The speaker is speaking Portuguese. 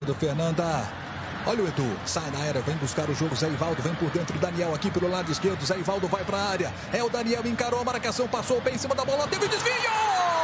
do Fernanda. Olha o Edu, sai na área, vem buscar o jogo, Zé Ivaldo vem por dentro, Daniel aqui pelo lado esquerdo, Zé Ivaldo vai para a área, é o Daniel, encarou a marcação, passou bem em cima da bola, teve desvio!